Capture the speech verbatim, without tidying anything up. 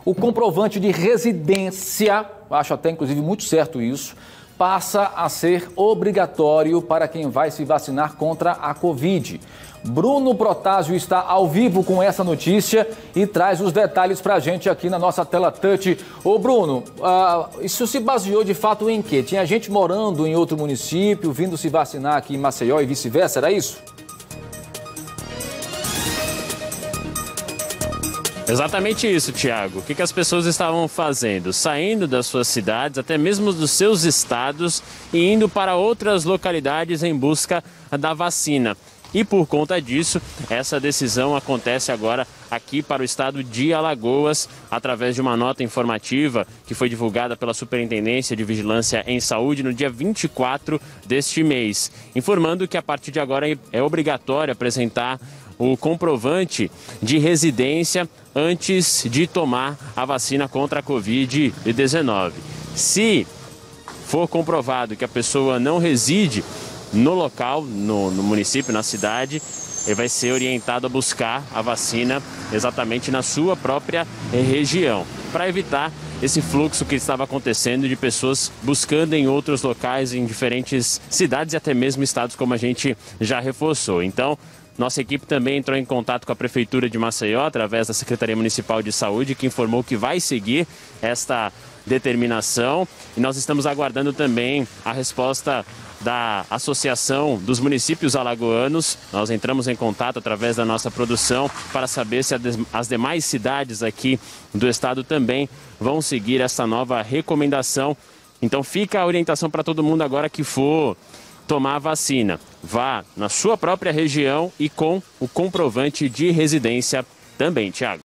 O comprovante de residência, acho até inclusive muito certo isso, passa a ser obrigatório para quem vai se vacinar contra a Covid. Bruno Protásio está ao vivo com essa notícia e traz os detalhes para a gente aqui na nossa tela touch. Ô Bruno, uh, isso se baseou de fato em quê? Tinha gente morando em outro município, vindo se vacinar aqui em Maceió e vice-versa, era isso? Exatamente isso, Tiago. O que, que as pessoas estavam fazendo? Saindo das suas cidades, até mesmo dos seus estados, e indo para outras localidades em busca da vacina. E por conta disso, essa decisão acontece agora aqui para o estado de Alagoas, através de uma nota informativa que foi divulgada pela Superintendência de Vigilância em Saúde no dia vinte e quatro deste mês, informando que a partir de agora é obrigatório apresentar o comprovante de residência antes de tomar a vacina contra a Covid dezenove. Se for comprovado que a pessoa não reside no local, no, no município, na cidade, ele vai ser orientado a buscar a vacina exatamente na sua própria região, para evitar esse fluxo que estava acontecendo de pessoas buscando em outros locais, em diferentes cidades e até mesmo estados, como a gente já reforçou. Então, nossa equipe também entrou em contato com a Prefeitura de Maceió, através da Secretaria Municipal de Saúde, que informou que vai seguir esta determinação. E nós estamos aguardando também a resposta da Associação dos Municípios Alagoanos. Nós entramos em contato através da nossa produção para saber se as demais cidades aqui do estado também vão seguir essa nova recomendação. Então fica a orientação para todo mundo agora que for tomar a vacina. Vá na sua própria região e com o comprovante de residência também, Tiago.